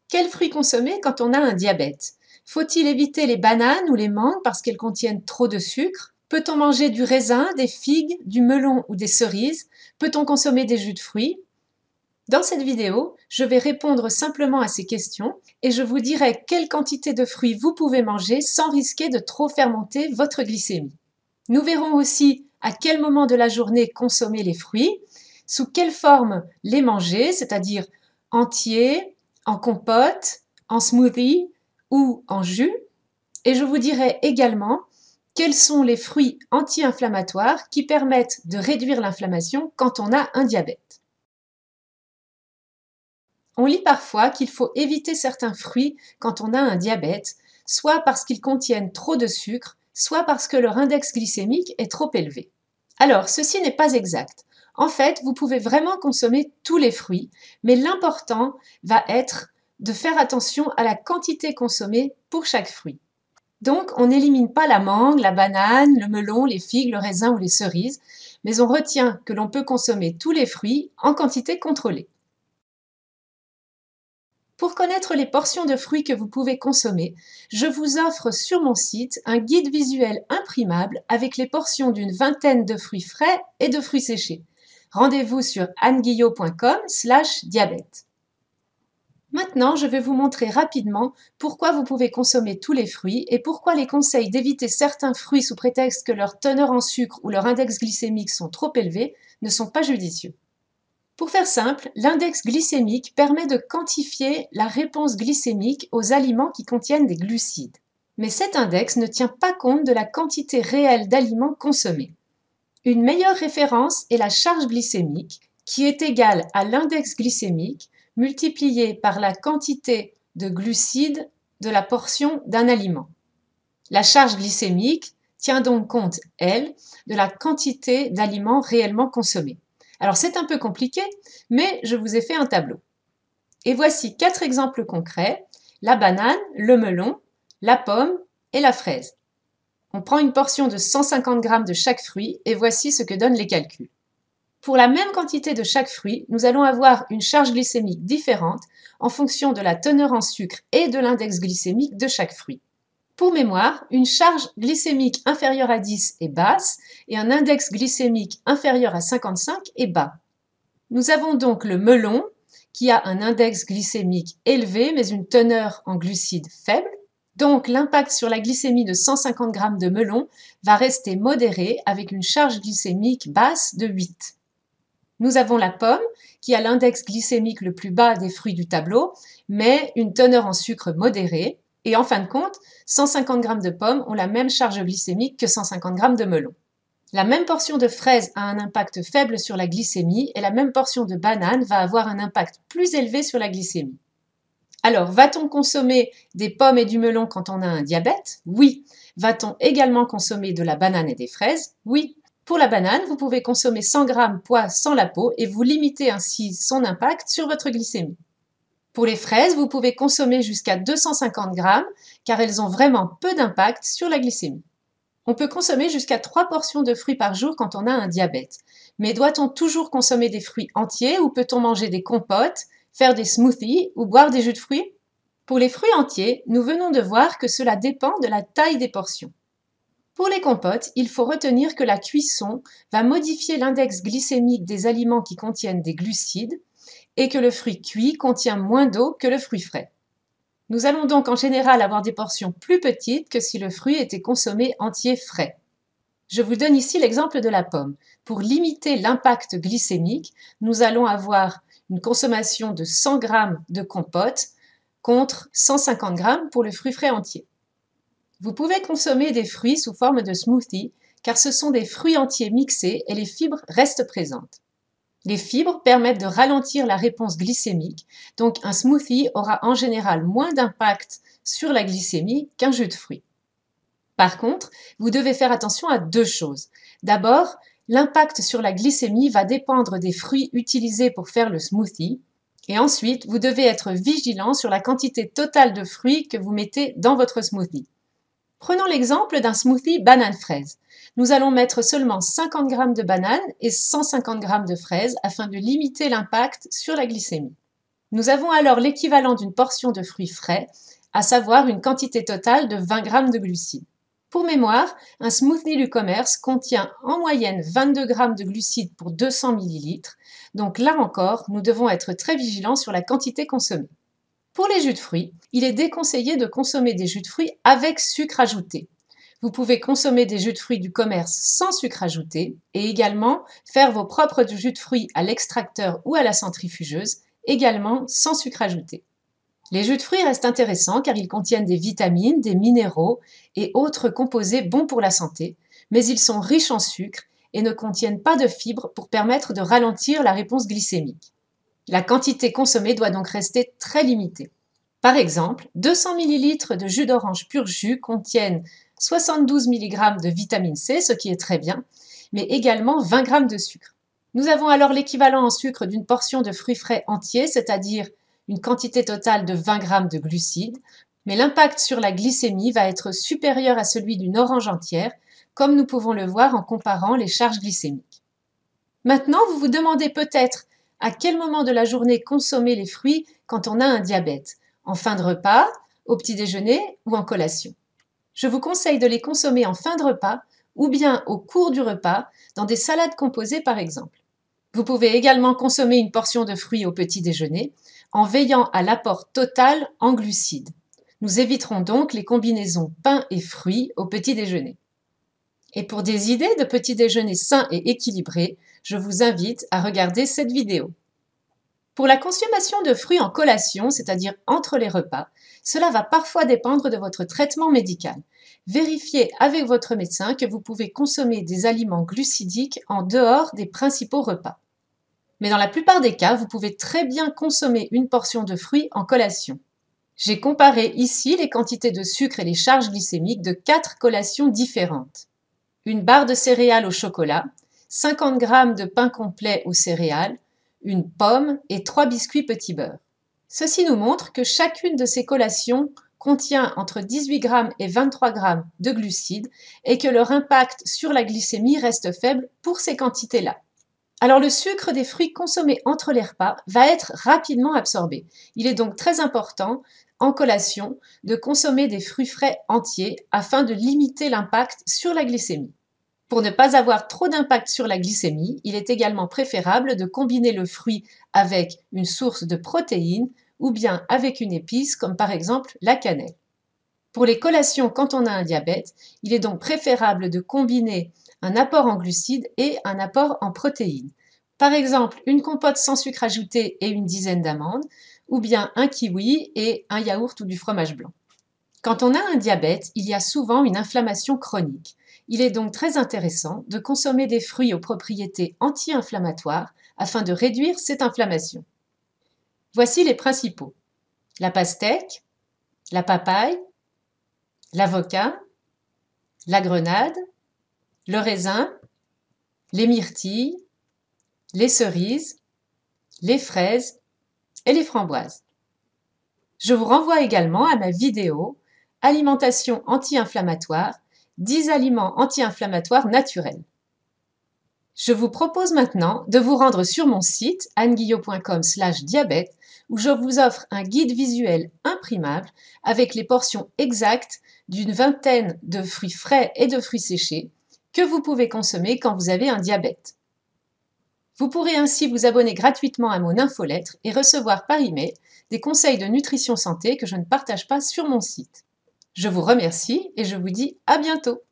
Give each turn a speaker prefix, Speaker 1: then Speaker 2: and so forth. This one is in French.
Speaker 1: Quels fruits consommer quand on a un diabète? Faut-il éviter les bananes ou les mangues parce qu'elles contiennent trop de sucre? Peut-on manger du raisin, des figues, du melon ou des cerises? Peut-on consommer des jus de fruits? Dans cette vidéo, je vais répondre simplement à ces questions et je vous dirai quelle quantité de fruits vous pouvez manger sans risquer de trop faire monter votre glycémie. Nous verrons aussi à quel moment de la journée consommer les fruits, sous quelle forme les manger, c'est-à-dire entiers, en compote, en smoothie ou en jus. Et je vous dirai également quels sont les fruits anti-inflammatoires qui permettent de réduire l'inflammation quand on a un diabète. On lit parfois qu'il faut éviter certains fruits quand on a un diabète, soit parce qu'ils contiennent trop de sucre, soit parce que leur index glycémique est trop élevé. Alors, ceci n'est pas exact. En fait, vous pouvez vraiment consommer tous les fruits, mais l'important va être de faire attention à la quantité consommée pour chaque fruit. Donc, on n'élimine pas la mangue, la banane, le melon, les figues, le raisin ou les cerises, mais on retient que l'on peut consommer tous les fruits en quantité contrôlée. Pour connaître les portions de fruits que vous pouvez consommer, je vous offre sur mon site un guide visuel imprimable avec les portions d'une vingtaine de fruits frais et de fruits séchés. Rendez-vous sur anneguillot.com/diabète. Maintenant, je vais vous montrer rapidement pourquoi vous pouvez consommer tous les fruits et pourquoi les conseils d'éviter certains fruits sous prétexte que leur teneur en sucre ou leur index glycémique sont trop élevés ne sont pas judicieux. Pour faire simple, l'index glycémique permet de quantifier la réponse glycémique aux aliments qui contiennent des glucides. Mais cet index ne tient pas compte de la quantité réelle d'aliments consommés. Une meilleure référence est la charge glycémique, qui est égale à l'index glycémique multiplié par la quantité de glucides de la portion d'un aliment. La charge glycémique tient donc compte, elle, de la quantité d'aliments réellement consommés. Alors c'est un peu compliqué, mais je vous ai fait un tableau. Et voici 4 exemples concrets: la banane, le melon, la pomme et la fraise. On prend une portion de 150 g de chaque fruit et voici ce que donnent les calculs. Pour la même quantité de chaque fruit, nous allons avoir une charge glycémique différente en fonction de la teneur en sucre et de l'index glycémique de chaque fruit. Pour mémoire, une charge glycémique inférieure à 10 est basse et un index glycémique inférieur à 55 est bas. Nous avons donc le melon qui a un index glycémique élevé mais une teneur en glucides faible. Donc l'impact sur la glycémie de 150 g de melon va rester modéré avec une charge glycémique basse de 8. Nous avons la pomme qui a l'index glycémique le plus bas des fruits du tableau mais une teneur en sucre modérée. Et en fin de compte, 150 g de pommes ont la même charge glycémique que 150 g de melon. La même portion de fraises a un impact faible sur la glycémie et la même portion de banane va avoir un impact plus élevé sur la glycémie. Alors, va-t-on consommer des pommes et du melon quand on a un diabète? Oui. Va-t-on également consommer de la banane et des fraises? Oui. Pour la banane, vous pouvez consommer 100 g poids sans la peau et vous limitez ainsi son impact sur votre glycémie. Pour les fraises, vous pouvez consommer jusqu'à 250 g car elles ont vraiment peu d'impact sur la glycémie. On peut consommer jusqu'à 3 portions de fruits par jour quand on a un diabète. Mais doit-on toujours consommer des fruits entiers ou peut-on manger des compotes, faire des smoothies ou boire des jus de fruits? Pour les fruits entiers, nous venons de voir que cela dépend de la taille des portions. Pour les compotes, il faut retenir que la cuisson va modifier l'index glycémique des aliments qui contiennent des glucides et que le fruit cuit contient moins d'eau que le fruit frais. Nous allons donc en général avoir des portions plus petites que si le fruit était consommé entier frais. Je vous donne ici l'exemple de la pomme. Pour limiter l'impact glycémique, nous allons avoir une consommation de 100 g de compote contre 150 g pour le fruit frais entier. Vous pouvez consommer des fruits sous forme de smoothie car ce sont des fruits entiers mixés et les fibres restent présentes. Les fibres permettent de ralentir la réponse glycémique, donc un smoothie aura en général moins d'impact sur la glycémie qu'un jus de fruits. Par contre, vous devez faire attention à 2 choses. D'abord, l'impact sur la glycémie va dépendre des fruits utilisés pour faire le smoothie. Et ensuite, vous devez être vigilant sur la quantité totale de fruits que vous mettez dans votre smoothie. Prenons l'exemple d'un smoothie banane-fraise. Nous allons mettre seulement 50 g de banane et 150 g de fraises afin de limiter l'impact sur la glycémie. Nous avons alors l'équivalent d'une portion de fruits frais, à savoir une quantité totale de 20 g de glucides. Pour mémoire, un smoothie du commerce contient en moyenne 22 g de glucides pour 200 ml, donc là encore, nous devons être très vigilants sur la quantité consommée. Pour les jus de fruits, il est déconseillé de consommer des jus de fruits avec sucre ajouté. Vous pouvez consommer des jus de fruits du commerce sans sucre ajouté et également faire vos propres jus de fruits à l'extracteur ou à la centrifugeuse, également sans sucre ajouté. Les jus de fruits restent intéressants car ils contiennent des vitamines, des minéraux et autres composés bons pour la santé, mais ils sont riches en sucre et ne contiennent pas de fibres pour permettre de ralentir la réponse glycémique. La quantité consommée doit donc rester très limitée. Par exemple, 200 ml de jus d'orange pur jus contiennent 72 mg de vitamine C, ce qui est très bien, mais également 20 g de sucre. Nous avons alors l'équivalent en sucre d'une portion de fruits frais entiers, c'est-à-dire une quantité totale de 20 g de glucides, mais l'impact sur la glycémie va être supérieur à celui d'une orange entière, comme nous pouvons le voir en comparant les charges glycémiques. Maintenant, vous vous demandez peut-être à quel moment de la journée consommer les fruits quand on a un diabète, en fin de repas, au petit déjeuner ou en collation. Je vous conseille de les consommer en fin de repas ou bien au cours du repas, dans des salades composées par exemple. Vous pouvez également consommer une portion de fruits au petit déjeuner, en veillant à l'apport total en glucides. Nous éviterons donc les combinaisons pain et fruits au petit déjeuner. Et pour des idées de petit déjeuner sain et équilibré, je vous invite à regarder cette vidéo. Pour la consommation de fruits en collation, c'est-à-dire entre les repas, cela va parfois dépendre de votre traitement médical. Vérifiez avec votre médecin que vous pouvez consommer des aliments glucidiques en dehors des principaux repas. Mais dans la plupart des cas, vous pouvez très bien consommer une portion de fruits en collation. J'ai comparé ici les quantités de sucre et les charges glycémiques de 4 collations différentes. Une barre de céréales au chocolat, 50 g de pain complet aux céréales, une pomme et 3 biscuits petit beurre. Ceci nous montre que chacune de ces collations contient entre 18 g et 23 g de glucides et que leur impact sur la glycémie reste faible pour ces quantités-là. Alors le sucre des fruits consommés entre les repas va être rapidement absorbé. Il est donc très important, en collation, de consommer des fruits frais entiers afin de limiter l'impact sur la glycémie. Pour ne pas avoir trop d'impact sur la glycémie, il est également préférable de combiner le fruit avec une source de protéines ou bien avec une épice comme par exemple la cannelle. Pour les collations quand on a un diabète, il est donc préférable de combiner un apport en glucides et un apport en protéines. Par exemple, une compote sans sucre ajouté et une dizaine d'amandes, ou bien un kiwi et un yaourt ou du fromage blanc. Quand on a un diabète, il y a souvent une inflammation chronique. Il est donc très intéressant de consommer des fruits aux propriétés anti-inflammatoires afin de réduire cette inflammation. Voici les principaux: la pastèque, la papaye, l'avocat, la grenade, le raisin, les myrtilles, les cerises, les fraises et les framboises. Je vous renvoie également à ma vidéo « Alimentation anti-inflammatoire, 10 aliments anti-inflammatoires naturels ». Je vous propose maintenant de vous rendre sur mon site anneguillot.com/diabète où je vous offre un guide visuel imprimable avec les portions exactes d'une vingtaine de fruits frais et de fruits séchés que vous pouvez consommer quand vous avez un diabète. Vous pourrez ainsi vous abonner gratuitement à mon infolettre et recevoir par email des conseils de nutrition santé que je ne partage pas sur mon site. Je vous remercie et je vous dis à bientôt.